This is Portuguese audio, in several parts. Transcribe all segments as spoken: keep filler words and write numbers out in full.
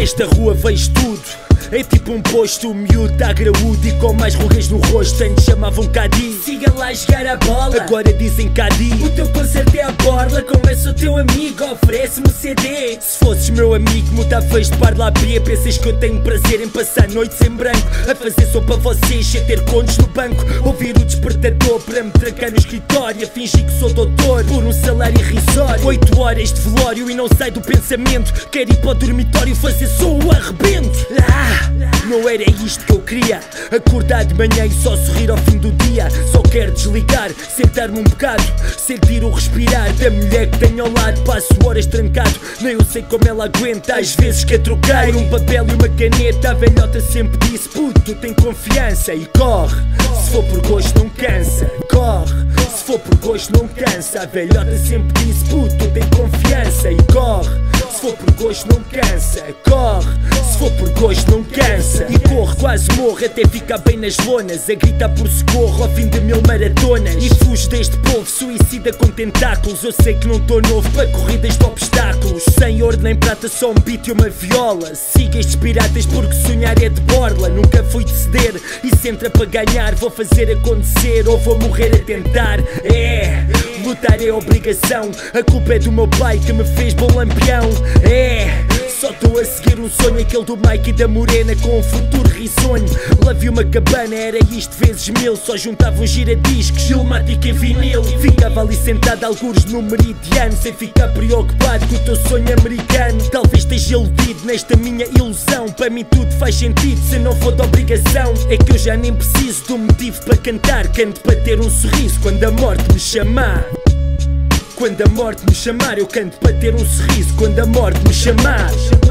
Nesta rua vejo tudo, é tipo um posto. O miúdo tá graúdo e com mais rugas no rosto. Antes chamavam Cadi, siga lá jogar a bola, agora dizem Cadi. O teu concerto é a borla, começa o teu amigo, oferece-me o C D. Se fosses meu amigo, mudavas de par lá B. Pensas que eu tenho prazer em passar noites em branco, a fazer som para vocês sem ter contos no banco. Ouvir o despertador para me trancar no escritório, a fingir que sou doutor por um salário irrisório. Oito horas de velório e não sai do pensamento. Quero ir para o dormitório fazer som o arrebento. Ah, não era isto que eu queria, acordar de manhã e só sorrir ao fim do dia. Só quero desligar, sentar-me um bocado, sentir o respirar da mulher que tenho ao lado. Passo horas trancado, nem eu sei como ela aguenta. Às vezes que a troquei um papel e uma caneta. A velhota sempre disse: puto, tem confiança e corre. Se for por gosto não cansa, corre. Se for por gosto não cansa. A velhota sempre disse: puto, tem confiança e corre. Se for por gosto não cansa, corre. Se for por gosto não cansa. E corre, quase morro até ficar bem nas lonas, a gritar por socorro ao fim de mil maratonas. E fujo deste povo suicida com tentáculos. Eu sei que não tô novo para corridas de obstáculos. Sem ouro nem prata, só um beat e uma viola. Siga estes piratas porque sonhar é de borla. Nunca fui de ceder e se entra para ganhar, vou fazer acontecer ou vou morrer a tentar. É, lutar é obrigação. A culpa é do meu pai que me fez bom lampião. É, só estou a seguir um sonho, aquele do Mike e da Morena com um futuro risonho. Lá vi uma cabana, era isto vezes mil. Só juntavam giradiscos, Gilmático em vinil. Ficava ali sentado algures no meridiano, sem ficar preocupado com o teu sonho americano. Talvez esteja iludido nesta minha ilusão. Para mim tudo faz sentido se não for de obrigação. É que eu já nem preciso de um motivo para cantar. Canto para ter um sorriso quando a morte me chamar. Quando a morte me chamar, eu canto para ter um sorriso. Quando a morte me chamar,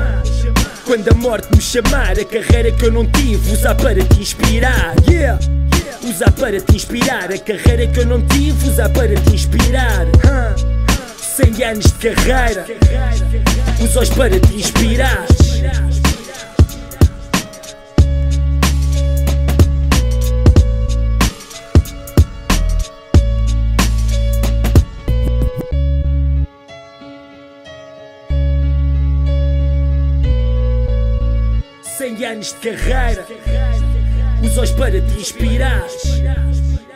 quando a morte me chamar, a carreira que eu não tive, usar para te inspirar. Yeah, usar para te inspirar. A carreira que eu não tive, usar para te inspirar. Cem anos de carreira, usa-os para te inspirar. Cem anos de carreira, usa-os para te inspirar.